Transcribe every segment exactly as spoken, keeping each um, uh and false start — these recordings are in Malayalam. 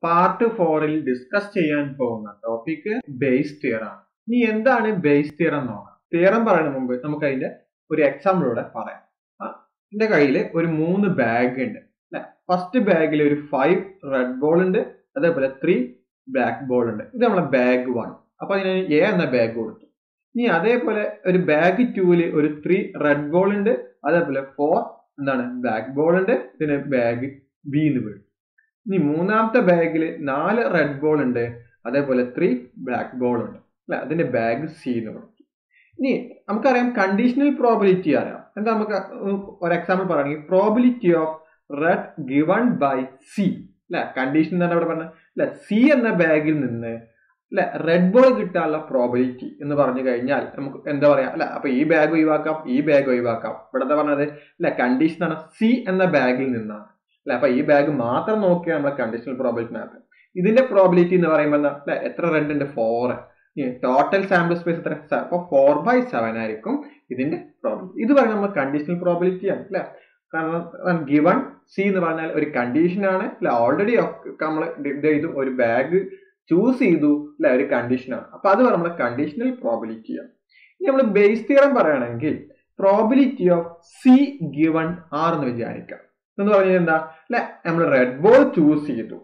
പാർട്ട് ഫോറിൽ ഡിസ്കസ് ചെയ്യാൻ പോകുന്ന ടോപ്പിക് ബേസ് തിയറം ആണ്. ഇനി എന്താണ് ബേസ് തിയറം നോക്കാം. തിയറം പറയുന്നതിന് മുമ്പ് നമുക്ക് അതിന്റെ ഒരു എക്സാമ്പിളൂടെ പറയാം. എന്റെ കയ്യിൽ ഒരു മൂന്ന് ബാഗ് ഉണ്ട് അല്ലെ. ഫസ്റ്റ് ബാഗിൽ ഒരു ഫൈവ് റെഡ് ബോൾ ഉണ്ട്, അതേപോലെ ത്രീ ബ്ലാക്ക് ബോൾ ഉണ്ട്. ഇത് നമ്മളെ ബാഗ് വൺ. അപ്പൊ അതിന് എ എന്ന ബാഗ് കൊടുത്തു. ഇനി അതേപോലെ ഒരു ബാഗ് ടൂവില് ഒരു ത്രീ റെഡ് ബോൾ ഉണ്ട്, അതേപോലെ ഫോർ എന്താണ് ബ്ലാക്ക് ബോൾ ഉണ്ട്. ഇതിന് ബാഗ് ബി എന്ന് വിടും. ഇനി മൂന്നാമത്തെ ബാഗിൽ നാല് റെഡ് ബോൾ ഉണ്ട്, അതേപോലെ ത്രീ ബ്ലാക്ക് ബോൾ ഉണ്ട് അല്ലെ. അതിന്റെ ബാഗ് സി എന്ന് പറയും. ഇനി നമുക്കറിയാം കണ്ടീഷണൽ പ്രോബിലിറ്റി അറിയാം. എന്താ നമുക്ക് ഒരു എക്സാമ്പിൾ പറയുകയാണെങ്കിൽ probability of red given by C അല്ലെ. കണ്ടീഷൻ എന്താണ് ഇവിടെ പറഞ്ഞത് അല്ലെ. സി എന്ന ബാഗിൽ നിന്ന് അല്ലെ റെഡ് ബോൾ കിട്ടാനുള്ള പ്രോബിലിറ്റി എന്ന് പറഞ്ഞു കഴിഞ്ഞാൽ നമുക്ക് എന്താ പറയാ അല്ലെ. അപ്പൊ ഈ ബാഗ് ഒഴിവാക്കാം, ഈ ബാഗ് ഒഴിവാക്കാം. ഇവിടെ എന്താ പറഞ്ഞത് അല്ലെ, കണ്ടീഷൻ ആണ് സി എന്ന ബാഗിൽ നിന്നാണ് അല്ലെ. അപ്പൊ ഈ ബാഗ് മാത്രം നോക്കിയാൽ നമ്മളെ കണ്ടീഷണൽ പ്രോബിലിറ്റിനകത്ത് ഇതിന്റെ പ്രോബിലിറ്റി എന്ന് പറയുമ്പോൾ എന്താ, എത്ര റെഡ് ഉണ്ട്, ഫോർ. ടോട്ടൽ സാമ്പിൾ സ്പേസ് എത്ര, അപ്പൊ ഫോർ ബൈ സെവൻ ആയിരിക്കും ഇതിന്റെ പ്രോബിലിറ്റി. ഇത് പറയുന്നത് നമ്മൾ കണ്ടീഷണൽ പ്രോബിലിറ്റി ആണ് അല്ലെ. കാരണം ഗിവൺ സി എന്ന് പറഞ്ഞാൽ ഒരു കണ്ടീഷൻ ആണ് അല്ലെ. ഓൾറെഡി നമ്മൾ ഇത് ചെയ്തു, ഒരു ബാഗ് ചൂസ് ചെയ്തു അല്ലെ, ഒരു കണ്ടീഷനാണ്. അപ്പൊ അത് നമ്മളെ കണ്ടീഷണൽ പ്രോബിലിറ്റി ആണ്. ഇനി നമ്മൾ ബേസ് തിയറം പറയുകയാണെങ്കിൽ probability of C given R എന്ന് വിചാരിക്കാം. എന്ന് പറഞ്ഞാൽ എന്താ അല്ലെ, നമ്മൾ റെഡ് ബോൾ ചൂസ് ചെയ്തു.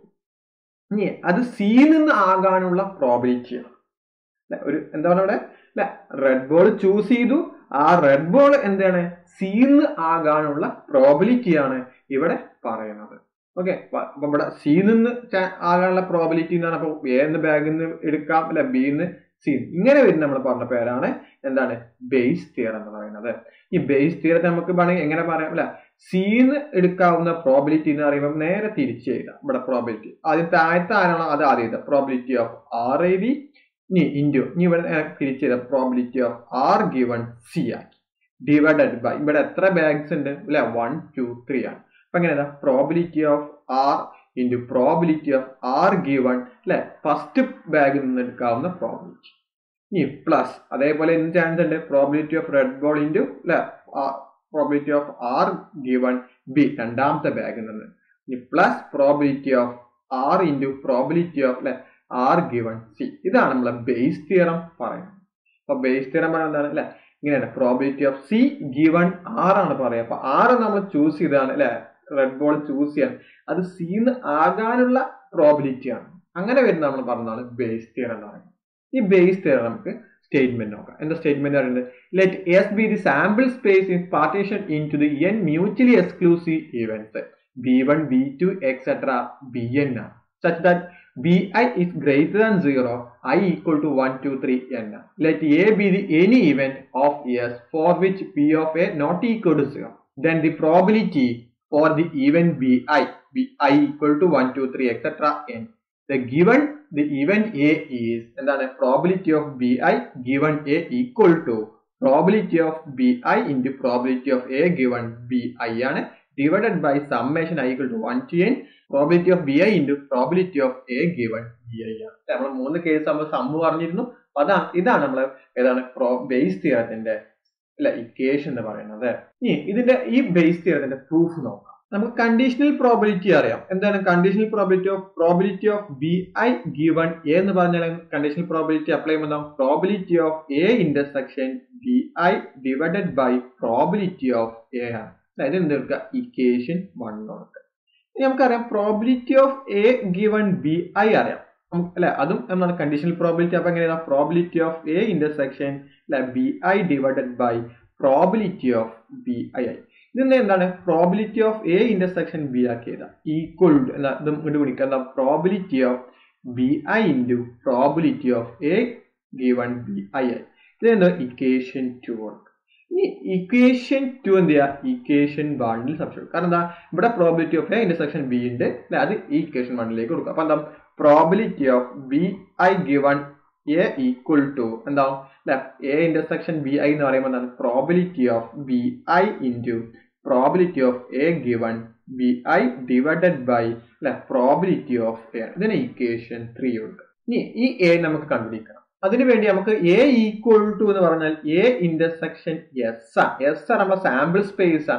ഇനി അത് സിയിൽ നിന്ന് ആകാനുള്ള പ്രോബിലിറ്റിയാണ് അല്ലെ. ഒരു എന്താ പറയുക ഇവിടെ അല്ലെ, റെഡ് ബോൾ ചൂസ് ചെയ്തു, ആ റെഡ് ബോൾ എന്താണ് സിയിൽ നിന്ന് ആകാനുള്ള പ്രോബിലിറ്റിയാണ് ഇവിടെ പറയുന്നത്. ഓക്കെ. അപ്പൊ ഇവിടെ സിയിൽ നിന്ന് ആകാനുള്ള പ്രോബിലിറ്റി എന്നാണ്. അപ്പൊ എ എന്ന് ബാഗിൽ നിന്ന് എടുക്കാം അല്ലെ, ബി എന്ന് സി. ഇങ്ങനെ വരുന്ന നമ്മൾ പറഞ്ഞ പേരാണ് എന്താണ് ബേസ് തിയറം എന്ന് പറയുന്നത്. ഈ ബേസ് തിയറത്തെ നമുക്ക് വേണമെങ്കിൽ എങ്ങനെ പറയാം അല്ലെ, സിന്ന് എടുക്കാവുന്ന പ്രോബിലിറ്റി എന്ന് പറയുമ്പോൾ നേരെ തിരിച്ച് എഴുതാം. ഇവിടെ പ്രോബിലിറ്റി ആദ്യം താഴത്തെ ആരാണോ അത് ആദ്യം എഴുതാം. പ്രോബിലിറ്റി ഓഫ് ആർ എഴുതി, ഇനി ഇൻറ്റു ഇനി ഇവിടെ തിരിച്ച് എഴുതാം probability of R given C ആക്കി, ഡിവൈഡഡ് ബൈ ഇവിടെ എത്ര ബാഗ്സ് ഉണ്ട് അല്ലെ, വൺ ടു ത്രീ ആണ്. അപ്പൊ എങ്ങനെ probability of R into probability of R given അല്ലെ, ഫസ്റ്റ് ബാഗിൽ നിന്ന് എടുക്കാവുന്ന പ്രോബിലിറ്റി. ഇനി പ്ലസ് അതേപോലെ എന്ത് ചാൻസ് ഉണ്ട്, probability of red ball into അല്ലെ probability of R given B രണ്ടാമത്തെ ബാഗിൽ നിന്ന്, ഇനി plus probability of R into probability of അല്ലെ ആർ ഗിവൺ സി. ഇതാണ് നമ്മളെ ബേസ് തിയറം പറയുന്നത്. അപ്പൊ ബേസ് തിയറം പറയുന്നത് എന്താണ് അല്ലെ, ഇങ്ങനെയാണ് probability of C given R ആണ് പറയുക. അപ്പൊ ആർ നമ്മൾ ചൂസ് ചെയ്താണ് അല്ലെ, റെഡ് ബോൾ ചൂസ് ചെയ്യാൻ, അത് സിന്ന് ആകാനുള്ള പ്രോബിലിറ്റി ആണ്. അങ്ങനെ വരുന്ന നമ്മൾ പറഞ്ഞതാണ് ബേസ് തിയറം എന്ന് പറയുന്നത്. ഈ ബേസ് തിയറം നമുക്ക് സ്റ്റേറ്റ്മെന്റ് നോക്കാം. എന്താ സ്റ്റേറ്റ്മെന്റ് പറയുന്നത്, let S be the sample space in partition into the N mutually exclusive events B one B two etcetera B N ആണ് such that bi is greater than zero, I equal to one, two, three, n. Let a be the any event of S for which p of a not equal to zero. Then the probability for the event bi, bi equal to one, two, three, et cetera n. The given the event A is and then probability of bi given A equal to probability of bi into probability of A given bi ആണ് divided by summation I equal to one to n probability of bi into probability of A given bi ആണ്. നമ്മൾ മൂന്ന് കേസ് നമ്മൾ സമ്മ് പറഞ്ഞിരുന്നു. അതാണ് ഇതാണ് നമ്മൾ ഏതാണ് ബേസ് തിയറത്തിന്റെ അല്ലെ ഇക്വേഷൻ എന്ന് പറയുന്നത്. ഇനി ഇതിന്റെ ഈ ബേസ് തിയറത്തിന്റെ പ്രൂഫ് നോക്കാം. നമുക്ക് കണ്ടീഷണൽ പ്രോബിലിറ്റി അറിയാം. എന്താണ് conditional probability of probability of B I given A എന്ന് പറഞ്ഞാൽ കണ്ടീഷണൽ പ്രോബിലിറ്റി അപ്ലൈ ചെയ്യുമ്പോൾ probability of A intersection B I divided by probability of A ആണ്. അതായത് എന്തെടുക്കുക, ഇക്വേഷൻ വൺ കൊടുക്കുക. ഇനി നമുക്കറിയാം probability of A given B I അറിയാം അല്ലെ, അതും എന്താണ് കണ്ടീഷണൽ പ്രോബിലിറ്റി. അപ്പൊ എങ്ങനെയാണ് പ്രോബിലിറ്റി ഓഫ് എ ഇന്റർസെക്ഷൻ അല്ലെ B I divided by probability of B I I. ഇതിന്റെ എന്താണ് probability of A intersection B ആക്കിയത് ഈക്വൽ ടു എന്താ ഇത് ഇങ്ങോട്ട് വിളിക്കുക എന്താ probability of B I into probability of A given B I I. ഇതെന്താ ഇക്വേഷൻ ടു കൊടുക്കുക. ഇനി ഇക്വേഷൻ ടു എന്ത് ചെയ്യുക, ഇക്വേഷൻ വണ്ണിൽ സബ്സ്റ്റിറ്റ്യൂട്ട്. കാരണം എന്താ ഇവിടെ probability of A intersection B ഉണ്ട് അല്ലെ, അത് ഇക്വേഷൻ വണ്ണിലേക്ക് കൊടുക്കുക. അപ്പൊ എന്താ probability of B I given A equal to എന്താവും അല്ലെ എ ഇന്റർസെക്ഷൻ ബി ഐ എന്ന് പറയുമ്പോൾ എന്താണ് probability of B I into probability of A given B I divided by അല്ലെ പ്രോബിലിറ്റി ഓഫ് എ. ഇതിന് ഇക്വേഷൻ ത്രീ കൊടുക്കുക. ഇനി ഈ എ നമുക്ക് കണ്ടുപിടിക്കണം. അതിനുവേണ്ടി നമുക്ക് എ ഈക്വൽ ടു എന്ന് പറഞ്ഞാൽ എ ഇന്റർസെക്ഷൻ എസ് ആണ്. എസ് ആണ് നമ്മുടെ സാമ്പിൾ സ്പേസ് ആണ് അല്ലെ.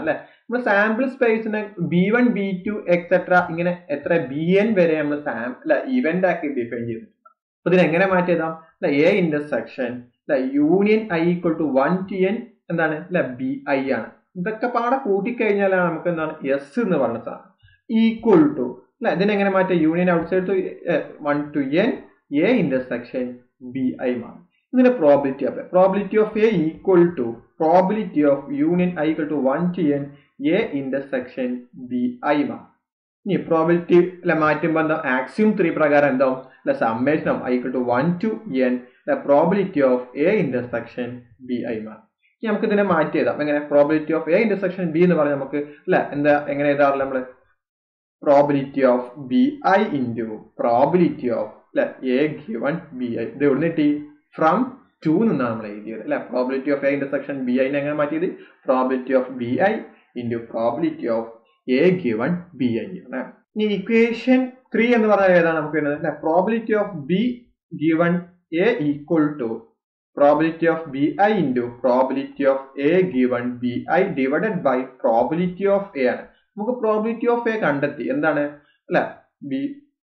നമ്മൾ സാമ്പിൾ സ്പേസിനെ B one B two etcetera ഇങ്ങനെ എത്ര ബി എൻ വരെ നമ്മൾ സാം അല്ല ഇവന്റ് ആക്കി ഡിഫൈൻ ചെയ്തിട്ടുണ്ട്. അപ്പൊ ഇതിനെ എങ്ങനെ മാറ്റി എഴുതാം? A intersection union I equal to one to N എന്താണ് അല്ല ബി ഐ ആണ്. ഇതൊക്കെ പാടെ കൂട്ടിക്കഴിഞ്ഞാലാണ് നമുക്ക് എന്താണ് എസ് എന്ന് പറഞ്ഞ സാധനം ഈക്വൽ ടു അല്ല ഇതിനെങ്ങനെ മാറ്റാം? Union outside to one to N A intersection B I മാറും. ഇതിന്റെ probability apply. Probability of A equal to probability of union I equal to one to N A intersection B I മാറും. ഇനി പ്രോബിലിറ്റി അല്ല മാറ്റുമ്പോൾ എന്താ? ആക്സിയം ത്രീ പ്രകാരം എന്താവും? അല്ല summation of I equal to one to N probability of A intersection B I മാറും. ഇനി നമുക്ക് ഇതിനെ മാറ്റി എഴുതാം. എങ്ങനെ? Probability of A intersection B എന്ന് പറഞ്ഞാൽ നമുക്ക് അല്ല എന്താ എങ്ങനെ എഴുതാറില്ല നമ്മള്? Probability of B I into probability of അല്ലെ എ ഗിവൺ ബി ഐ. ഇത് എവിടെ കിട്ടി? ഫ്രം ടു നിന്നാണ് നമ്മൾ എഴുതിയത് അല്ലെ. Probability of A intersection B ഐനെ എങ്ങനെ മാറ്റിയത്? Probability of B I into probability of A given B I ആണ്. ഇനി ഇക്വേഷൻ ത്രീ എന്ന് പറഞ്ഞാൽ ഏതാണ് നമുക്ക് വരുന്നത്? അല്ലെ probability of B given A equal to probability of B I into probability of A given B I divided by probability of A ആണ്. നമുക്ക് പ്രോബിലിറ്റി ഓഫ് എ കണ്ടെത്തി. എന്താണ് അല്ലെ? B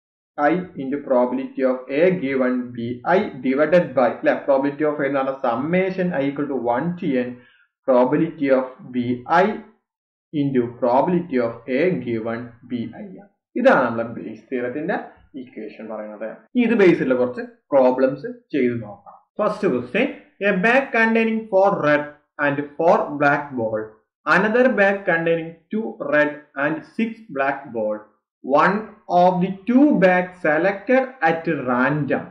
I into probability of A given B I divided by അല്ലെ പ്രോബിലിറ്റി ഓഫ് എ എന്ന് പറഞ്ഞാൽ summation I equal to one to N probability of B I into probability of A given B I ആണ്. ഇതാണ് നമ്മളെ ബേസ് തിയറത്തിന്റെ ഇക്വേഷൻ പറയുന്നത്. ഇത് ബേസിലുള്ള കുറച്ച് പ്രോബ്ലംസ് ചെയ്തു നോക്കാം. First question, a bag containing four red and four black ball, another bag containing two red and six black ball. One of the two bags selected at random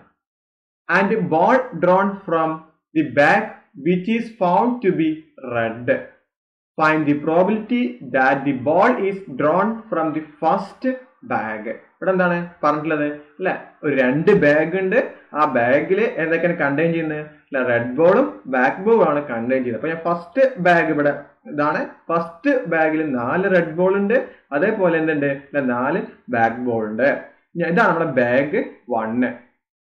and ball drawn from the bag which is found to be red. Find the probability that the ball is drawn from the first bag. ഇവിടെ എന്താണ് പറഞ്ഞിട്ടുള്ളത് അല്ലെ? ഒരു രണ്ട് ബാഗ് ഉണ്ട്. ആ ബാഗിൽ എന്തൊക്കെയാണ് കണ്ടെയ്ൻ ചെയ്യുന്നത്? അല്ല റെഡ് ബോളും ബ്ലാക്ക് ബോളും ആണ് കണ്ടെയ്ൻ ചെയ്യുന്നത്. അപ്പൊ ഞാൻ ഫസ്റ്റ് ബാഗ് ഇവിടെ ഇതാണ്. ഫസ്റ്റ് ബാഗിൽ നാല് റെഡ് ബോൾ ഉണ്ട്. അതേപോലെ എന്തുണ്ട്? അല്ല നാല് ബ്ലാക്ക് ബോൾ ഉണ്ട്. ഇതാണ് നമ്മുടെ ബാഗ് വണ്ണ്.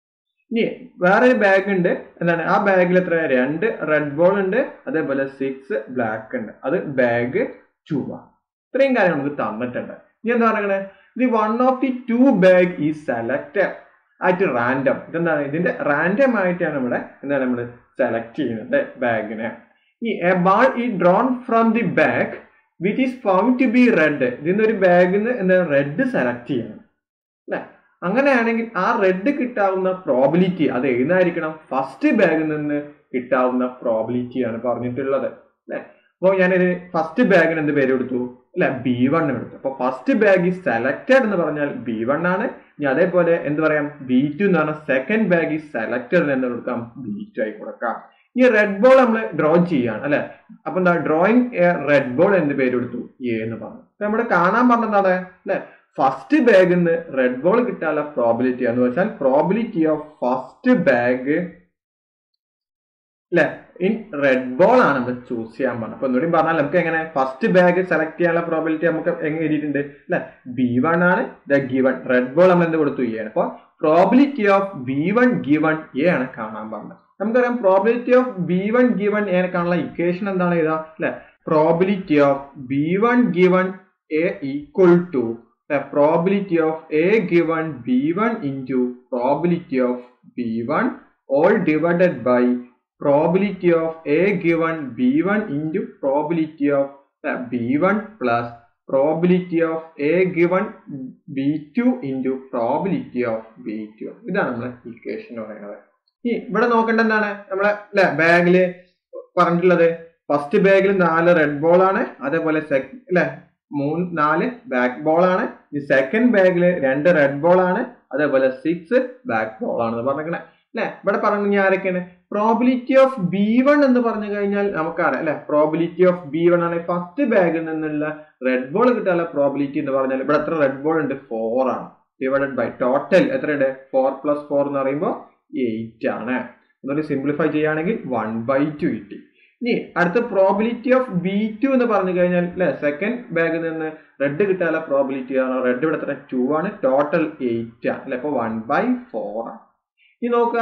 ഇനി വേറൊരു ബാഗ് ഉണ്ട്. എന്താണ്? ആ ബാഗിൽ എത്ര? രണ്ട് റെഡ് ബോൾ ഉണ്ട്. അതേപോലെ സിക്സ് ബ്ലാക്ക് ഉണ്ട്. അത് ബാഗ് ടു ആണ്. ഇത്രയും കാര്യം നമുക്ക് തന്നിട്ടുണ്ട്. ഇനി എന്താ പറയണേ? The one of the two bag is selected at random. ഇതെന്താണ്? ഇതിന്റെ റാൻഡം ആയിട്ടാണ് ഇവിടെ എന്താണ് നമ്മൾ സെലക്ട് ചെയ്യുന്നത് ബാഗിനെ. ഈ a ball is drawn from the bag which is found to be red. ഇതിന്റെ ഒരു ബാഗിൽ നിന്ന് എന്താ റെഡ് സെലക്ട് ചെയ്യണം അല്ലെ. അങ്ങനെയാണെങ്കിൽ ആ റെഡ് കിട്ടാവുന്ന പ്രോബിലിറ്റി അത് എഴുതായിരിക്കണം ഫസ്റ്റ് ബാഗിൽ നിന്ന് കിട്ടാവുന്ന പ്രോബിലിറ്റി ആണ് പറഞ്ഞിട്ടുള്ളത് അല്ലെ. അപ്പോൾ ഞാനൊരു ഫസ്റ്റ് ബാഗിന് എന്ത് പേര് കൊടുത്തു അല്ലെ? ബി വൺ എടുത്തു. അപ്പൊ ഫസ്റ്റ് ബാഗ് ഈസ് സെലക്ടഡ് എന്ന് പറഞ്ഞാൽ ബി വൺ ആണ്. ഇനി അതേപോലെ എന്ത് പറയാം? ബി ടു എന്ന് പറഞ്ഞാൽ സെക്കൻഡ് ബാഗ് ഈസ് സെലക്ടഡ് എന്ന് കൊടുക്കാം, ബി ടു ആയി കൊടുക്കാം. ഈ റെഡ് ബോൾ നമ്മൾ ഡ്രോ ചെയ്യാണ് അല്ലെ. അപ്പൊ എന്താ? ഡ്രോയിങ് എ റെഡ് ബോൾ എന്ന് പേര് കൊടുത്തു, എ എന്ന് പറഞ്ഞു. നമ്മുടെ കാണാൻ പറഞ്ഞതാണ് അല്ലെ ഫസ്റ്റ് ബാഗിൽ നിന്ന് റെഡ് ബോൾ കിട്ടാനുള്ള പ്രോബിലിറ്റി എന്ന് വെച്ചാൽ പ്രോബിലിറ്റി ഓഫ് ഫസ്റ്റ് ബാഗ് അല്ലെ ഇൻ റെഡ് ബോൾ ആണ് നമ്മൾ ചൂസ് ചെയ്യാൻ പറഞ്ഞത്. അപ്പൊ ഒന്നുകൂടി പറഞ്ഞാൽ നമുക്ക് എങ്ങനെ ഫസ്റ്റ് ബാഗ് സെലക്ട് ചെയ്യാനുള്ള പ്രോബിലിറ്റി നമുക്ക് എങ്ങനെ എഴുതിയിട്ടുണ്ട് അല്ലെ? ബി വൺ ആണ് ദ ഗിവൺ. റെഡ് ബോൾ നമ്മൾ എന്ത് കൊടുത്തു? എ ആണ്. അപ്പൊ probability of B one given A ആണ് കാണാൻ പറഞ്ഞത്. നമുക്കറിയാം probability of B one given A കാണാനുള്ള ഇക്വേഷൻ എന്താണ് എഴുതാ അല്ലെ? Probability of B one given A equal to probability of A given B one into probability of B one all divided by probability of a given b one into probability of uh, b one plus probability of a given b two into probability of b two. ഇതാണ് നമ്മളെ ഇക്വേഷൻ എന്ന് പറയുന്നത്. ഈ ഇവിടെ നോക്കേണ്ട എന്താണ്? നമ്മളെ അല്ലെ ബാഗില് പറഞ്ഞിട്ടുള്ളത് ഫസ്റ്റ് ബാഗിൽ നാല് റെഡ് ബോൾ ആണ്. അതേപോലെ അല്ലെ മൂന്ന് നാല് ബ്ലാക്ക് ബോൾ ആണ്. ഈ സെക്കൻഡ് ബാഗില് രണ്ട് റെഡ് ബോൾ ആണ്. അതേപോലെ സിക്സ് ബ്ലാക്ക് ബോൾ ആണ് പറഞ്ഞിരിക്കണേ അല്ലെ. ഇവിടെ പറഞ്ഞു ആരൊക്കെയാണ്? പ്രോബിലിറ്റി ഓഫ് ബി വൺ എന്ന് പറഞ്ഞു കഴിഞ്ഞാൽ നമുക്കറിയാം അല്ലെ. പ്രോബിലിറ്റി ഓഫ് ബി വൺ ആണ് ഫസ്റ്റ് ബാഗിൽ നിന്നുള്ള റെഡ് ബോൾ കിട്ടാനുള്ള പ്രോബിലിറ്റി എന്ന് പറഞ്ഞാൽ ഇവിടെ എത്ര റെഡ് ബോൾ ഉണ്ട്? ഫോർ ആണ്. ഡിവൈഡഡ് ബൈ ടോട്ടൽ എത്രയുണ്ട്? ഫോർ പ്ലസ് ഫോർ എന്ന് പറയുമ്പോൾ എയ്റ്റ് ആണ്. ഒന്നുകൂടി സിംപ്ലിഫൈ ചെയ്യുകയാണെങ്കിൽ വൺ ബൈ ടു കിട്ടി. ഇനി അടുത്ത പ്രോബിലിറ്റി ഓഫ് ബി ടു എന്ന് പറഞ്ഞു കഴിഞ്ഞാൽ അല്ലെ സെക്കൻഡ് ബാഗിൽ നിന്ന് റെഡ് കിട്ടാനുള്ള പ്രോബിലിറ്റി ആണ്. റെഡ് ഇവിടെ എത്ര? ടു ആണ്. ടോട്ടൽ എയ്റ്റ് ആണ് അല്ലെ. അപ്പൊ വൺ ബൈ ഫോർ ആണ്. ഇനി നോക്കുക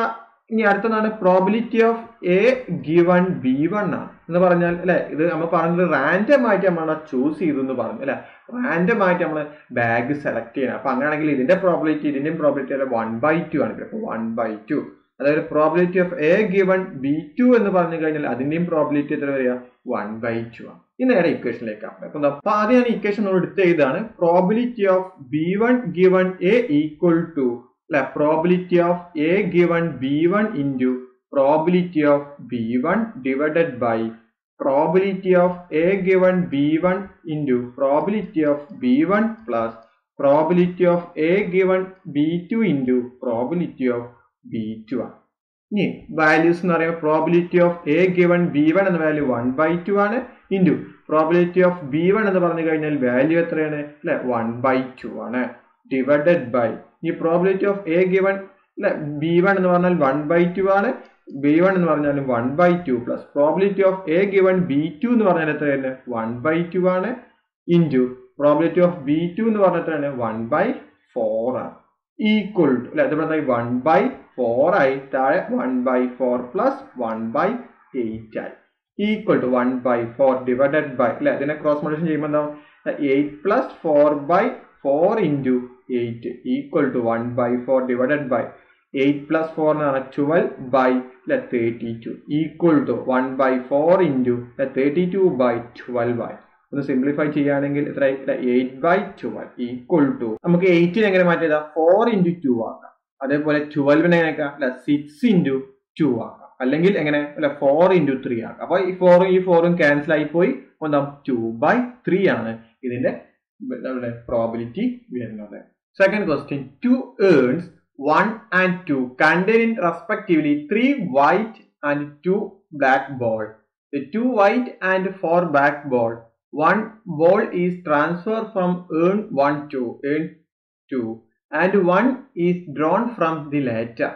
ഇനി അടുത്തതാണ് probability of A given B one ആണ് എന്ന് പറഞ്ഞാൽ അല്ലെ, ഇത് നമ്മൾ പറഞ്ഞത് റാൻഡം ആയിട്ട് നമ്മൾ ചൂസ് ചെയ്തു എന്ന് പറഞ്ഞു അല്ലെ, റാൻഡം ആയിട്ട് നമ്മൾ ബാഗ് സെലക്ട് ചെയ്യണം. അപ്പൊ അങ്ങനെയാണെങ്കിൽ ഇതിന്റെ പ്രോബിലിറ്റി ഇതിന്റെയും പ്രോബിലിറ്റി അല്ല വൺ ബൈ ടു ആണ്. അപ്പൊ വൺ ബൈ ടു, അതായത് probability of A given B to എന്ന് പറഞ്ഞു കഴിഞ്ഞാൽ അതിന്റെയും പ്രോബിലിറ്റി എത്ര വരിക, വൺ ബൈ ടു ആണ്. ഇനി നേരെ ഇക്വേഷനിലേക്കാണ്. അപ്പൊ ആദ്യം ഞാൻ ഇക്വേഷൻ നമ്മൾ എടുത്ത് ചെയ്താണ് probability of B one given A equal to അല്ലെ probability of A given B one into probability of B one divided by probability of A given B one into probability of B one plus probability of A given B two into probability of B two ആണ്. ഇനി വാല്യൂസ് എന്ന് പറയുമ്പോൾ probability of A given B one എന്ന വാല്യൂ വൺ ബൈ ടു ആണ് into probability of B one എന്ന് പറഞ്ഞു കഴിഞ്ഞാൽ വാല്യൂ എത്രയാണ് അല്ലെ വൺ ബൈ ടു ആണ് ഡിവൈഡഡ് ബൈ ഈ പ്രോബിലിറ്റി ഓഫ് എ ഗിവൺ അല്ലെ ബി വൺ എന്ന് പറഞ്ഞാൽ വൺ ബൈ ടു ആണ്, ബി വൺ എന്ന് പറഞ്ഞാൽ one by two plus probability of A given B to എന്ന് പറഞ്ഞാൽ എത്രയാണ് വൺ ബൈ ടു ആണ് into probability of B to എന്ന് പറഞ്ഞാൽ എത്രയാണ് വൺ ബൈ ഫോർ ആണ് ഈക്വൽ ടു അല്ലെ ഇത് പറഞ്ഞാൽ വൺ ബൈ ഫോർ ആയി താഴെ one by four plus one by eight ആയി equal to one by four divided by അല്ലെ ഇതിനെ ക്രോസ് മൾട്ടിപ്ലിക്കേഷൻ ചെയ്യുമ്പോൾ എന്താവും eight plus four by four into eight equal to one by four divided by eight plus four എന്ന് പറഞ്ഞാൽ ട്വൽവ് ബൈ അല്ലെ thirty two equal to one by four into thirty two by twelve ആയി. ഒന്ന് സിംപ്ലിഫൈ ചെയ്യുകയാണെങ്കിൽ എത്ര eight by twelve equal to നമുക്ക് എയ്റ്റിന് എങ്ങനെ മാറ്റിയതാ ഫോർ ഇൻറ്റു ടു ആക്കാം, അതേപോലെ ട്വൽവിനെ എങ്ങനെ ആക്കാം അല്ലെ സിക്സ് ഇൻറ്റു ടു ആക്കാം, അല്ലെങ്കിൽ എങ്ങനെ അല്ലെ ഫോർ ഇൻറ്റു ത്രീ ആക്കാം. അപ്പൊ ഈ ഫോറും ഈ ഫോറും ക്യാൻസൽ ആയി പോയി ഒന്നാം ടു ബൈ ത്രീ ആണ് ഇതിന്റെ നമ്മുടെ പ്രോബിലിറ്റി വരുന്നത്. Second question two urns one and two contain respectively three white and two black ball. The two white and four black ball. One ball is transferred from urn one to urn two and one is drawn from the latter.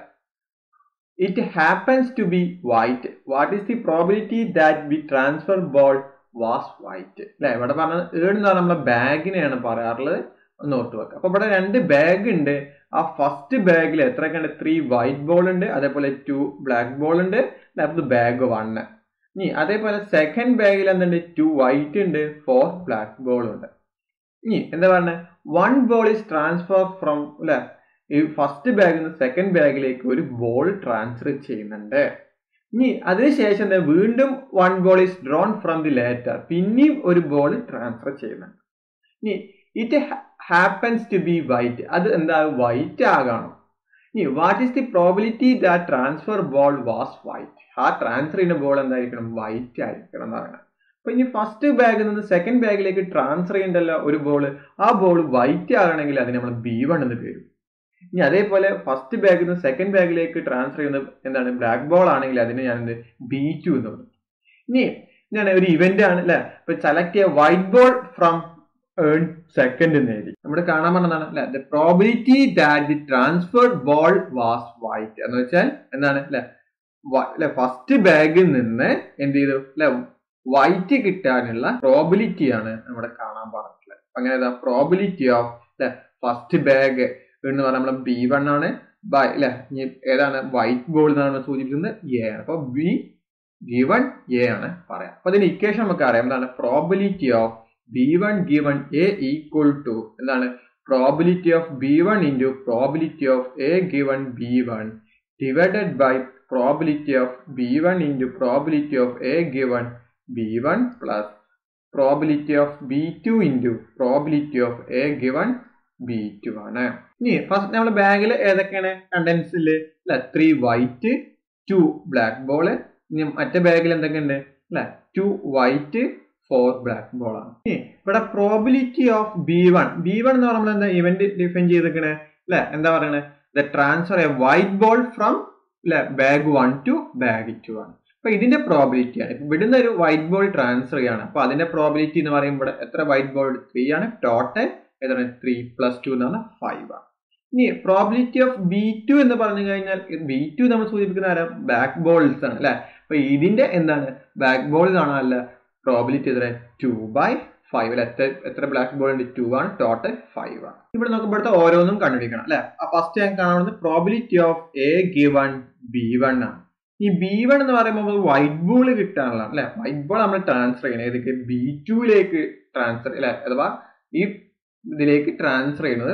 It happens to be white. What is the probability that the transfer ball was white? അല്ലെ ഇവിടെ പറഞ്ഞത് ഏൺ എന്ന് പറഞ്ഞാൽ നമ്മളെ ബാഗിനെയാണ് പറയാറുള്ളത്, ഒന്ന് ഓർത്ത് വെക്കുക. അപ്പൊ ഇവിടെ രണ്ട് ബാഗ് ഉണ്ട്. ആ ഫസ്റ്റ് ബാഗിൽ എത്രയൊക്കെ ഉണ്ട് ത്രീ വൈറ്റ് ബോൾ ഉണ്ട്, അതേപോലെ ടു ബ്ലാക്ക് ബോൾ ഉണ്ട്, അത് ബാഗ് വണ്ണ്. ഇനി അതേപോലെ സെക്കൻഡ് ബാഗിൽ എന്തുണ്ട് ടു വൈറ്റ് ഉണ്ട്, ഫോർ ബ്ലാക്ക് ബോൾ ഉണ്ട്. ഇനി എന്താ പറഞ്ഞത് one ball is transfer from അല്ലെ ഈ ഫസ്റ്റ് ബാഗിൽ നിന്ന് സെക്കൻഡ് ബാഗിലേക്ക് ഒരു ബോൾ ട്രാൻസ്ഫർ ചെയ്യുന്നുണ്ട്. ഇനി അതിനുശേഷം എന്താ വീണ്ടും one ball is drawn from the latter, പിന്നെയും ഒരു ബോൾ ട്രാൻസ്ഫർ ചെയ്യുന്നുണ്ട്. ഇനി it happens to be white, അത് എന്താ വൈറ്റ് ആകണം. ഇനി what is the probability that transfer ball was white, ആ ട്രാൻസ്ഫർ ചെയ്യുന്ന ബോൾ എന്തായിരിക്കണം വൈറ്റ് ആയിരിക്കണം എന്ന് പറയണം. അപ്പൊ ഇനി ഫസ്റ്റ് ബാഗിൽ നിന്ന് സെക്കൻഡ് ബാഗിലേക്ക് ട്രാൻസ്ഫർ ചെയ്യേണ്ടല്ലോ ഒരു ബോൾ, ആ ബോൾ വൈറ്റ് ആകണമെങ്കിൽ അതിന് നമ്മൾ ബി വൺ എന്ന് പേരും. ഇനി അതേപോലെ ഫസ്റ്റ് ബാഗിൽ നിന്ന് സെക്കൻഡ് ബാഗിലേക്ക് ട്രാൻസ്ഫർ ചെയ്യുന്നത് എന്താണ് ബ്ലാക്ക് ബോൾ ആണെങ്കിൽ അതിന് ഞാൻ എന്ത് ബി ടു എന്ന് പറയും. ഇനി ഞാൻ ഒരു ഇവന്റ് ആണ് അല്ലെ, ഇപ്പൊ സെലക്ട് ചെയ്യുക white ball from urn second എന്ന് എഴുതി നമ്മുടെ കാണാൻ പറഞ്ഞതാണ് അല്ലെ the probability that the transferred ball was white എന്ന് വെച്ചാൽ എന്താണ് അല്ലെ അല്ലെ ഫസ്റ്റ് ബാഗിൽ നിന്ന് എന്ത് ചെയ്തു അല്ലെ വൈറ്റ് കിട്ടാനുള്ള പ്രോബിലിറ്റി ആണ് നമ്മുടെ കാണാൻ പറഞ്ഞിട്ടുള്ളത്. അങ്ങനെ പ്രോബിലിറ്റി ഓഫ് അല്ലെ ഫസ്റ്റ് ബാഗ് എന്ന് പറഞ്ഞാൽ നമ്മളെ ബി വൺ ആണ് ബൈ അല്ലെ ഏതാണ് വൈറ്റ് ബോൾ എന്നാണ് സൂചിപ്പിക്കുന്നത് എ ആണ്. അപ്പൊ ബി ഗിവൺ എ ആണ് പറയാം. അപ്പൊ അതിന്റെ ഇക്വേഷൻ നമുക്ക് അറിയാം എന്താണ് probability of B one given A equal to എന്താണ് probability of B one into probability of A given B one divided by probability of B one into probability of A given B one plus probability of B two into probability of A given B two ആണ്. ഇനി ഫസ്റ്റ് നമ്മുടെ ബാഗിൽ ഏതൊക്കെയാണ് കണ്ടൻസിൽ അല്ലെ three white two black ball, ഇനി മറ്റേ ബാഗിൽ എന്തൊക്കെയുണ്ട് അല്ലെ two white four black ball ആണ്. ഇവിടെ probability of B one B one എന്ന് പറയുമ്പോൾ എന്താ ഇവന്റ് ഡിഫൈൻ ചെയ്തിരിക്കണേ അല്ലെ എന്താ പറയണേ the transfer a white ball from അല്ലെ bag one two bag two ആണ്. അപ്പൊ ഇതിന്റെ പ്രോബിലിറ്റി ആണ്. ഇപ്പൊ ഇവിടുന്ന് ഒരു വൈറ്റ് ബോൾ ട്രാൻസ്ഫർ ചെയ്യാണ്. അപ്പൊ അതിന്റെ പ്രോബിലിറ്റി എന്ന് പറയുമ്പോൾ എത്ര വൈറ്റ് ബോൾ ത്രീ ആണ്, ടോട്ടൽ എത്ര ത്രീ പ്ലസ് ടു എന്ന് പറഞ്ഞാൽ ഫൈവ് ആണ്. ഇനി പ്രോബിലിറ്റി ഓഫ് ബി ടു എന്ന് പറഞ്ഞു കഴിഞ്ഞാൽ ബി ടു നമ്മൾ സൂചിപ്പിക്കുന്ന ആരാ ബാക്ക് ബോൾസ് ആണ് അല്ലെ. അപ്പൊ ഇതിന്റെ എന്താണ് ബാക്ക് ബോൾ കാണാനല്ല പ്രോബിലിറ്റി എത്ര ടു ബൈ ഫൈവ് അല്ലെ. എത്ര എത്ര ബ്ലാക്ക് ബോൾ ഉണ്ട്? ടു ആണ്. ടോട്ടൽ ഫൈവ് ആണ്. ഇവിടെ നോക്കുമ്പോഴത്തെ ഓരോന്നും കണ്ടുപിടിക്കണം അല്ലെ. ഫസ്റ്റ് ഞാൻ കാണുന്നത് probability of A given B one ആണ്. ഈ ബി വൺ എന്ന് പറയുമ്പോൾ വൈറ്റ് ബോൾ കിട്ടാനുള്ള അല്ലെ. വൈറ്റ് ബോൾ നമ്മൾ ട്രാൻസ്ഫർ ചെയ്യണം ഏതൊക്കെ? ബി ടുയിലേക്ക് ട്രാൻസ്ഫർ അല്ലെ, അഥവാ ഈ ഇതിലേക്ക് ട്രാൻസ്ഫർ ചെയ്യുന്നത്.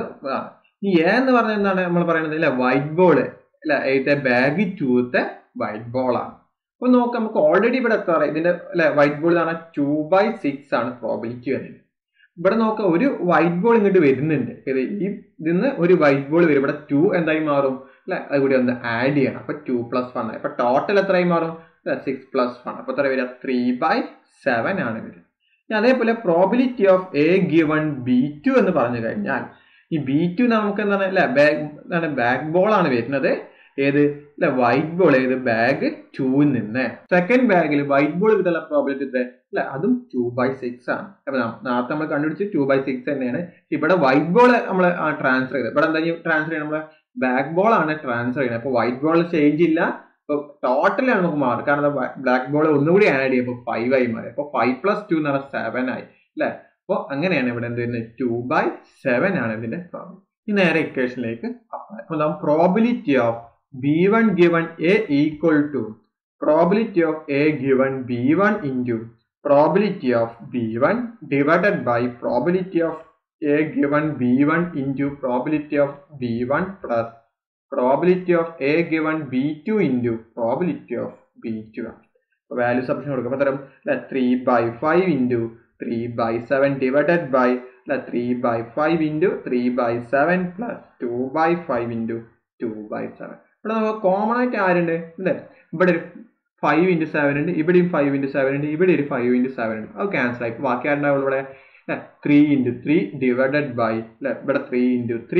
ഈ എ എന്ന് പറഞ്ഞാൽ എന്താണ് നമ്മൾ പറയുന്നത് അല്ലെ? വൈറ്റ് ബോൾ അല്ലെ. ഏത് ബാഗ് ടൂത്തെ വൈറ്റ് ബോൾ ആണ്. അപ്പൊ നോക്കാം, നമുക്ക് ഓൾറെഡി ഇവിടെ എത്ര ഇതിന്റെ അല്ലെ വൈറ്റ് ബോൾ എന്ന് പറഞ്ഞാൽ ടു ബൈ സിക്സ് ആണ് പ്രോബിലിറ്റി വരുന്നത്. ഇവിടെ നോക്കാം, ഒരു വൈറ്റ് ബോൾ ഇങ്ങോട്ട് വരുന്നുണ്ട്. ഇത് ഈ ഇതിന്ന് ഒരു വൈറ്റ് ബോൾ വരും. ഇവിടെ ടു എന്തായി മാറും അല്ലെ, അത് കൂടി ഒന്ന് ആഡ് ചെയ്യണം. അപ്പൊ ടു പ്ലസ് വൺ ആയി. അപ്പൊ ടോട്ടൽ എത്രയായി മാറും? Six plus one. അപ്പൊ എത്ര വരിക? ത്രീ ബൈ സെവൻ ആണ് വരിക. അതേപോലെ probability of A given B to എന്ന് പറഞ്ഞു കഴിഞ്ഞാൽ ഈ ബി ടു നമുക്ക് എന്താണ് അല്ലെ ബാഗ് എന്താണ് ബാക്ക് ബോൾ ആണ് വരുന്നത്. ഏത് അല്ലെ? White ball. ഏത്? ബാഗ് ടൂവിൽ നിന്ന് സെക്കൻഡ് ബാഗിൽ വൈറ്റ് ബോൾ കിട്ടാനുള്ള പ്രോബിലിറ്റി അല്ലെ, അതും ടു ബൈ സിക്സ് ആണ്. അപ്പൊ നേരത്തെ നമ്മൾ കണ്ടുപിടിച്ച് ടു ബൈ സിക്സ് തന്നെയാണ്. ഇവിടെ വൈറ്റ് ബോൾ നമ്മൾ ട്രാൻസ്ഫർ ചെയ്തത്. ഇവിടെ എന്താ ട്രാൻസ്ഫർ ചെയ്യുന്നത്? നമ്മളെ ബാക്ക് ബോൾ ആണ് ട്രാൻസ്ഫർ ചെയ്യുന്നത്. അപ്പൊ വൈറ്റ് ബോൾ ചേഞ്ച് ഇല്ല. അപ്പൊ ടോട്ടൽ നമുക്ക് മാറും. കാരണം ബ്ലാക്ക് ബോൾ ഒന്നുകൂടി ആഡ് ചെയ്യും. അപ്പൊ ഫൈവ് ആയി മാറി. അപ്പൊ ഫൈവ് പ്ലസ് ടു എന്ന് പറഞ്ഞാൽ സെവൻ ആയി അല്ലെ. അപ്പൊ അങ്ങനെയാണ് ഇവിടെ എന്ത് വരുന്നത്? ടു ബൈ സെവൻ ആണ് ഇതിന്റെ പ്രോബ്ലം. ഈ നേരെ ഇക്വേഷനിലേക്ക് അപ്ലൈ. അപ്പൊ നാം probability of B one given a equal to probability of a given b one into probability of b one divided by probability of a given b one into probability of b one plus probability of a given b two into probability of b two. Value substitution കൊടുക്കുമ്പോൾ തരം three by five into three by seven divided by three by five into three by seven plus two by five into two by seven. ഇവിടെ നമുക്ക് കോമൺ ആയിട്ട് ആരുണ്ട് അല്ലേ? ഇവിടെ ഒരു ഫൈവ് ഇൻറ്റു സെവൻ ഉണ്ട്, ഇവിടെയും ഫൈവ് ഇൻറ്റു സെവൻ ഉണ്ട്, ഇവിടെ ഒരു ഫൈവ് ഇൻറ്റു സെവൻ ഉണ്ട്. അത് ക്യാൻസൽ ആയി. ബാക്കി ആരുണ്ടാവുള്ളൂ ഇവിടെ? Three into three divided by അല്ലെ ഇവിടെ three into three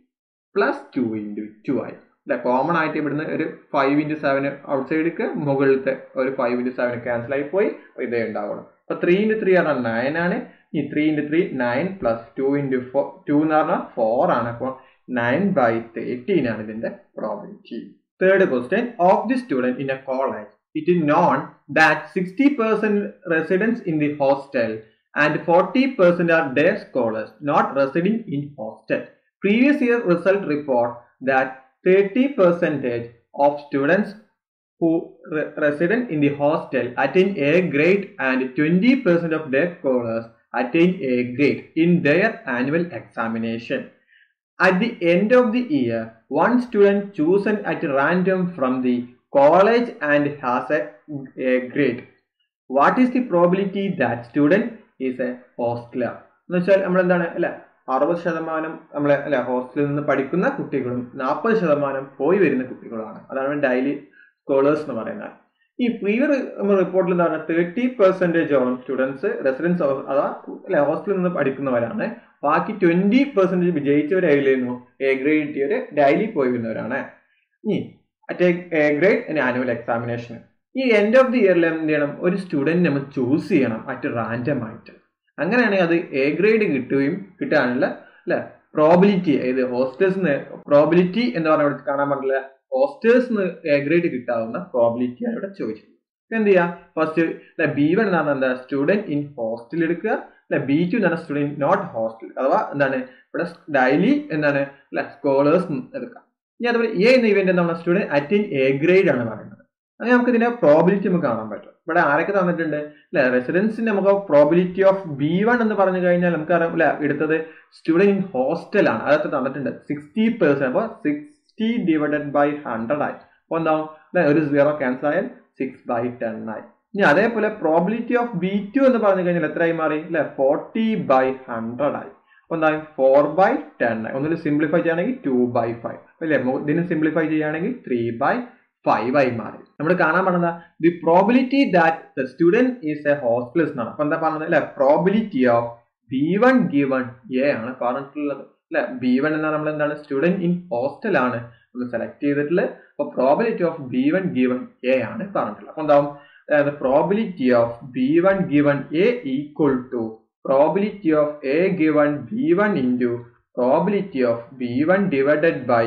plus two into two ആയി അല്ലെ. കോമൺ ആയിട്ട് ഇവിടുന്ന് ഒരു ഫൈവ് ഇൻറ്റു സെവൻ ഔട്ട് സൈഡിക്ക് മുകളിലത്തെ ഒരു ഫൈവ് ഇൻറ്റു സെവൻ ക്യാൻസൽ ആയി പോയി. ഇതേ ഉണ്ടാവുള്ളൂ. അപ്പൊ ത്രീ ഇൻറ്റു ത്രീ പറഞ്ഞാൽ നയൻ ആണ്. ഈ three into three nine plus two into four two എന്ന് പറഞ്ഞാൽ ഫോർ ആണ്. അപ്പോൾ നയൻ ബൈ തേർട്ടീൻ ആണ് ഇതിന്റെ probability. Third question, of the student in a college, it is known that sixty percent residents in the hostel and forty percent are day scholars not residing in hostel. Previous year result report that thirty percent of students who re resident in the hostel attain A grade and twenty percent of day scholars attain A grade in their annual examination. At the end of the year, one student chosen at random from the college and has a, a grade. What is the probability that student is a hostler? എന്ന് വെച്ചാൽ നമ്മൾ എന്താണ് അല്ലെ അറുപത് ശതമാനം നമ്മളെ അല്ലെ ഹോസ്റ്റലിൽ നിന്ന് പഠിക്കുന്ന കുട്ടികളും നാൽപ്പത് ശതമാനം പോയി വരുന്ന കുട്ടികളുമാണ്. അതാണ് ഡെയിലി സ്കോളേഴ്സ് എന്ന് പറയുന്നത്. ഈ പ്രീവിയർ നമ്മൾ റിപ്പോർട്ടിൽ എന്താ പറയുക? തേർട്ടി പെർസെന്റേജോളം സ്റ്റുഡൻസ് റെസിഡൻസ് അതാ അല്ലെ ഹോസ്റ്റലിൽ നിന്ന് പഠിക്കുന്നവരാണ്. ബാക്കി ട്വന്റി പെർസെന്റേജ് വിജയിച്ചവരായിരുന്നു എ ഗ്രേഡ് കിട്ടിയവര് ഡെയിലി പോയി വരുന്നവരാണ്. ഇനി at A grade annual examination ഈ എൻഡ് ഓഫ് ദി ഇയറിൽ എന്ത് ചെയ്യണം? ഒരു സ്റ്റുഡന്റ് നമ്മൾ ചൂസ് ചെയ്യണം അറ്റ് റാൻഡം ആയിട്ട്. അങ്ങനെയാണെങ്കിൽ അത് എ ഗ്രേഡ് കിട്ടുകയും കിട്ടാനുള്ള അല്ലെ പ്രോബിലിറ്റി ഏത് ഹോസ്റ്റേഴ്സിന് പ്രോബിലിറ്റി എന്ന് പറഞ്ഞ ഇവിടെ കാണാൻ പറ്റില്ല. ഹോസ്റ്റേഴ്സിന് എ ഗ്രേഡ് കിട്ടാവുന്ന പ്രോബിലിറ്റിയാണ് ഇവിടെ ചോദിച്ചത്. എന്ത് ചെയ്യാം? ഫസ്റ്റ് ബി വൺ എന്ന് പറഞ്ഞാൽ എന്താ? സ്റ്റുഡന്റ് ഇൻ ഹോസ്റ്റൽ എടുക്കുക. അല്ലെ ബി ടു എന്ന് പറഞ്ഞാൽ സ്റ്റുഡന്റ് നോട്ട് ഹോസ്റ്റൽ അഥവാ എന്താണ് ഇവിടെ ഡെയിലി എന്താണ് അല്ലെ സ്കോളേഴ്സ് എടുക്കാം. ഇനി അതുപോലെ എ എന്ന ഇവന്റ് എന്താണ്? സ്റ്റുഡന്റ് അറ്റൈൻ എ ഗ്രേഡ് ആണ് പറയുന്നത്. അങ്ങനെ നമുക്ക് ഇതിന്റെ പ്രോബിലിറ്റി നമുക്ക് കാണാൻ പറ്റും. ഇവിടെ ആരൊക്കെ തന്നിട്ടുണ്ട് അല്ലെ? റെസിഡൻസിന്റെ നമുക്ക് പ്രോബിലിറ്റി ഓഫ് ബി വൺ എന്ന് പറഞ്ഞു കഴിഞ്ഞാൽ നമുക്കറിയാം അല്ലെ എടുത്തത് സ്റ്റുഡന്റ് ഇൻ ഹോസ്റ്റൽ ആണ്. അതൊക്കെ തന്നിട്ടുണ്ട് സിക്സ്റ്റി പെർസെന്റ്. അപ്പൊ സിക്സ്റ്റി ഡിവൈഡഡ് ബൈ ഹൺഡ്രഡ് ആയി. അപ്പൊ എന്താവും അല്ലെ ഒരു സീറോ ക്യാൻസൽ ആയാൽ സിക്സ് ബൈ ടെൻ ആയി. ഇനി അതേപോലെ പ്രോബിലിറ്റി ഓഫ് ബി ടു എന്ന് പറഞ്ഞു കഴിഞ്ഞാൽ എത്രയായി മാറി അല്ലെ? ഫോർട്ടി ബൈ ഹൺഡ്രഡ് ആയി. അപ്പൊ എന്തായാലും ഫോർ ബൈ ടെൻ ആയി. ഒന്നിൽ സിംപ്ലിഫൈ ചെയ്യുകയാണെങ്കിൽ ടു ബൈ ഫൈവ് അല്ലെ. ഇതിന് സിംപ്ലിഫൈ ചെയ്യുകയാണെങ്കിൽ ത്രീ ബൈ ഫൈവ് ആയി മാറി. നമ്മൾ കാണാൻ പറഞ്ഞത് the probability that the student is a hostelist എന്നാണ്. അപ്പൊ എന്താ പറഞ്ഞത് അല്ലെ? Probability of B one given A ആണ് പറഞ്ഞിട്ടുള്ളത് അല്ലെ. ബി വൺ എന്നാൽ നമ്മൾ എന്താണ്? സ്റ്റുഡന്റ് ഇൻ ഹോസ്റ്റൽ ആണ് നമ്മൾ സെലക്ട് ചെയ്തിട്ടുള്ളത്. അപ്പൊ probability of B one given A ആണ് പറഞ്ഞിട്ടുള്ളത്. അപ്പൊ എന്താവും? The probability of b one given a equal to probability of a given b one into probability of b one divided by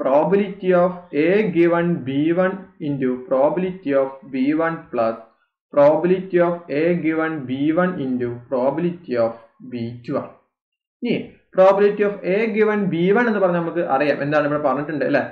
probability of a given b one into probability of b one plus probability of A given B one into probability of B two ആണ്. ഇനി probability of A given B one എന്ന് പറഞ്ഞാൽ നമുക്ക് അറിയാം എന്താണ് ഇവിടെ പറഞ്ഞിട്ടുണ്ട് അല്ലെ,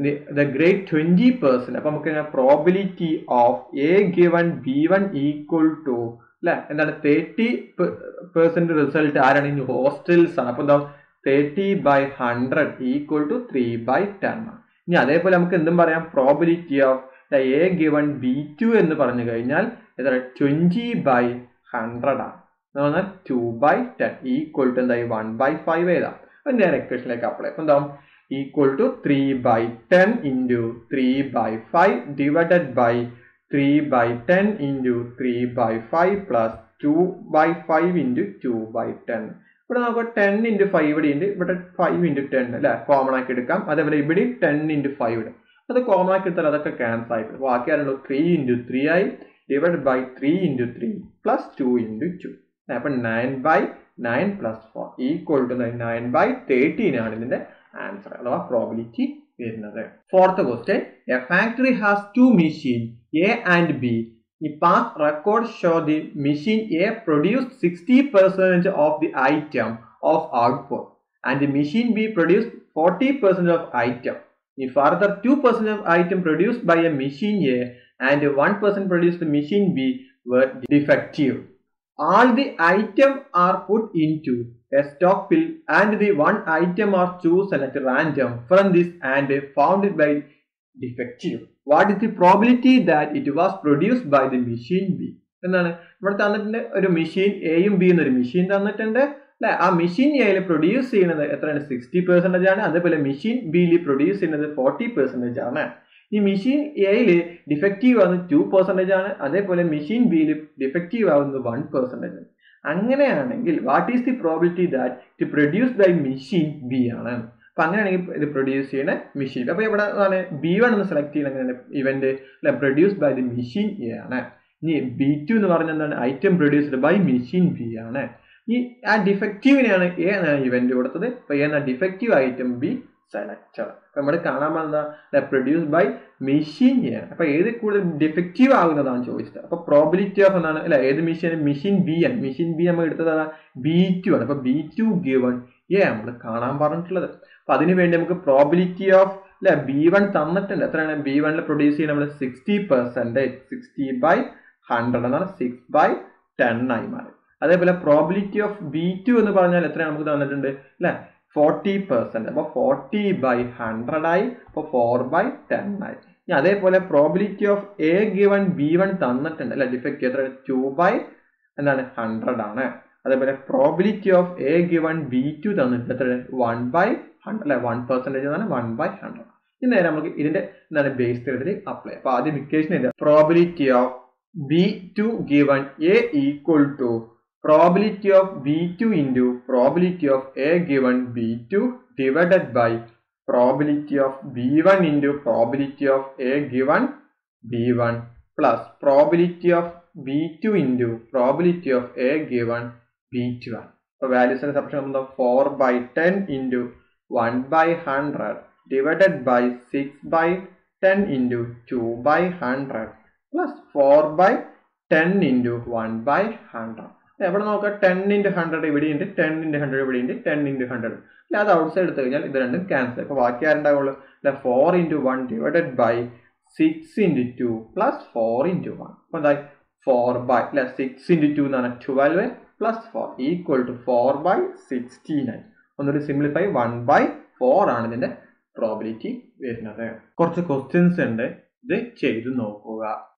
ദ ഗ്രേറ്റ് ട്വന്റി പെർസെന്റ്. അപ്പൊ നമുക്ക് probability of A given B one equal to അല്ലെ എന്താണ് തേർട്ടി പെർസെന്റ് റിസൾട്ട് ആരാണ്, ഇനി ഹോസ്റ്റൽസ് ആണ്. അപ്പൊ എന്താ thirty by hundred equal to three by ten ആണ്. ഇനി അതേപോലെ നമുക്ക് എന്തും പറയാം, probability of A given B to എന്ന് പറഞ്ഞു കഴിഞ്ഞാൽ എത്ര ട്വന്റി ബൈ ഹൺഡ്രഡ് ആണ്. പറഞ്ഞാൽ two by ten equal to എന്തായി വൺ ബൈ ഫൈവ് എഴുതാം. അപ്പം നേരെ ഇക്വേഷനിലേക്ക് അപ്ലൈ. അപ്പം എന്താവും equal to three by ten into three by five divided by three by ten into three by five plus two by five into two by ten. ഇവിടെ നമുക്ക് ടെൻ ഇൻറ്റു ഫൈവ് ഇവിടെ ഉണ്ട്, ഇവിടെ ഫൈവ് ഇൻറ്റു ടെൻ അല്ലെ കോമൺ ആക്കി എടുക്കാം. അതേപോലെ ഇവിടെ ടെൻ ഇൻറ്റു ഫൈവ് ഇടും, അത് കോമൺ ആക്കി എടുത്താൽ അതൊക്കെ ക്യാൻസൽ ആയിട്ട് ബാക്കി ആണല്ലോ ത്രീ ഇൻറ്റു ത്രീ ആയി divide by three into three plus two into two. അപ്പൊ nine by nine plus four equal to nine by thirteen ആണ് ഇതിന്റെ ആൻസർ അഥവാ പ്രോബിലിറ്റി വരുന്നത്. Fourth question, a factory has two machine A and B. The past records show the machine A produced sixty percent of the item of output and the machine B produced forty percent of item. The further two percent of item produced by a machine A and one percent produced by machine B were defective. All the items are put into a stock bill and the one item are chosen at random from this and found by defective. What is the probability that it was produced by the machine B? എന്നാണ് ഇവിടെ തന്നിട്ടുണ്ട്. ഒരു മെഷീൻ എയും ബി എന്നൊരു മെഷീൻ തന്നിട്ടുണ്ട് അല്ലെ. ആ മെഷീൻ എയിൽ പ്രൊഡ്യൂസ് ചെയ്യുന്നത് എത്രയാണ്, സിക്സ്റ്റി പെർസെന്റേജ് ആണ്. അതേപോലെ മെഷീൻ ബിയിൽ പ്രൊഡ്യൂസ് ചെയ്യുന്നത് ഫോർട്ടി പെർസെന്റേജ് ആണ്. ഈ മെഷീൻ എയിൽ ഡിഫക്റ്റീവ് ആവുന്നത് ടു പെർസെന്റേജ് ആണ്. അതേപോലെ മെഷീൻ ബിയിൽ ഡിഫക്റ്റീവ് ആവുന്നത് വൺ പെർസെന്റേജ് ആണ്. അങ്ങനെയാണെങ്കിൽ what is the probability that it produce by machine B ആണ്. അപ്പൊ അങ്ങനെയാണെങ്കിൽ ഇത് പ്രൊഡ്യൂസ് ചെയ്യുന്ന മെഷീൻ. അപ്പൊ ഇവിടെ ബി വൺ എന്ന് സെലക്ട് ചെയ്യുന്ന event produce by the machine A ആണ്. ഇനി ബി ടു എന്ന് പറഞ്ഞാൽ എന്താണ്, item produced by machine B ആണ്. ഈ ആ ഡിഫക്റ്റീവിനെയാണ് എ എന്നാണ് ഇവന്റ് കൊടുത്തത്. അപ്പൊ എ എന്ന ഡിഫക്റ്റീവ് ഐറ്റം ബി സെലക്ടഡ്. അപ്പൊ നമ്മൾ കാണാൻ പോകുന്ന പ്രൊഡ്യൂസ് ബൈ മെഷീൻ എ ആണ്. അപ്പൊ ഏത് കൂടുതൽ ഡിഫക്റ്റീവ് ആകുന്നതാണ് ചോദിച്ചത്. അപ്പൊ പ്രോബിലിറ്റി ഓഫ് എന്നാണ് അല്ലെ, ഏത് മെഷീൻ മെഷീൻ ബി ആണ്. മെഷീൻ ബി നമ്മൾ എടുത്തത് ബി ടു ആണ്. അപ്പൊ ബി ടു ഗിവൺ എ നമ്മൾ കാണാൻ പറഞ്ഞിട്ടുള്ളത്. അപ്പൊ അതിനു വേണ്ടി നമുക്ക് പ്രോബിലിറ്റി ഓഫ് അല്ലെ ബി വൺ തന്നിട്ടുണ്ട്. എത്രയാണ് ബി വണ്ണിൽ പ്രൊഡ്യൂസ് ചെയ്യുന്നത്, നമ്മൾ sixty percentage sixty by hundred എന്നാണ് സിക്സ് ബൈ ടെൻ ആയി മാറി. അതേപോലെ പ്രോബിലിറ്റി ഓഫ് ബി ടു എന്ന് പറഞ്ഞാൽ എത്രയാണ് നമുക്ക് തന്നിട്ടുണ്ട് അല്ലെ, ഫോർട്ടി പെർസെന്റ്. അപ്പൊ ഫോർട്ടി ബൈ ഹൺഡ്രഡ് ആയി, അപ്പൊ ഫോർ ബൈ ടെൻ ആയി. ഇനി അതേപോലെ probability of A given B one തന്നിട്ടുണ്ട് അല്ലെ, ഡിഫക്റ്റ് എത്ര ടു ബൈ എന്താണ് ഹൺഡ്രഡ് ആണ്. അതേപോലെ probability of A given B two തന്നിട്ട് എത്ര വൺ ബൈ ഹൺഡ്രഡ് അല്ലെ, വൺ പെർസെന്റേജ് ആണ് വൺ ബൈ ഹൺഡ്രഡ്. ഇനി നേരെ നമുക്ക് ഇതിന്റെ എന്താണ് ബേസ് തിയറത്തിൽ അപ്ലൈ. അപ്പൊ ആദ്യം ഇക്വേഷൻ ഇല്ല, probability of B two given A equal to probability of B two into probability of A given B two divided by probability of B one into probability of A given B one plus probability of B two into probability of A given B two ആണ്. അപ്പൊ വാല്യൂസിന്റെ substitution four by ten into one by hundred divided by six by ten into two by hundred plus four by ten into one by hundred. എവിടെ നോക്കാം, ടെൻ ഇൻറ്റു ഹൺഡ്രഡ് ഇവിടെ ഉണ്ട്, ടെൻ ഇൻറ്റു ഹൺഡ്രഡ് ഇവിടെ ഉണ്ട്, ടെൻ ഇൻറ്റു ഹൺഡ്രഡ് അല്ല, അത് ഔട്ട് സൈഡ് എടുത്തു കഴിഞ്ഞാൽ ഇത് രണ്ടും ക്യാൻസൽ. അപ്പൊ ബാക്കി ആരുണ്ടാവുള്ളൂ അല്ലെ, four into one divided by six into two plus four into one. അപ്പൊ എന്തായി ഫോർ ബൈ അല്ലെ സിക്സ് ഇൻറ്റു ടു എന്ന് പറഞ്ഞാൽ twelve plus four equal to four by sixteen ആയി. ഒന്നൊരു സിംപ്ലിഫൈ വൺ ബൈ ഫോർ ആണ് ഇതിന്റെ പ്രോബിലിറ്റി വരുന്നത്. കുറച്ച് ക്വസ്റ്റ്യൻസ് ഉണ്ട്, ഇത് ചെയ്തു നോക്കുക.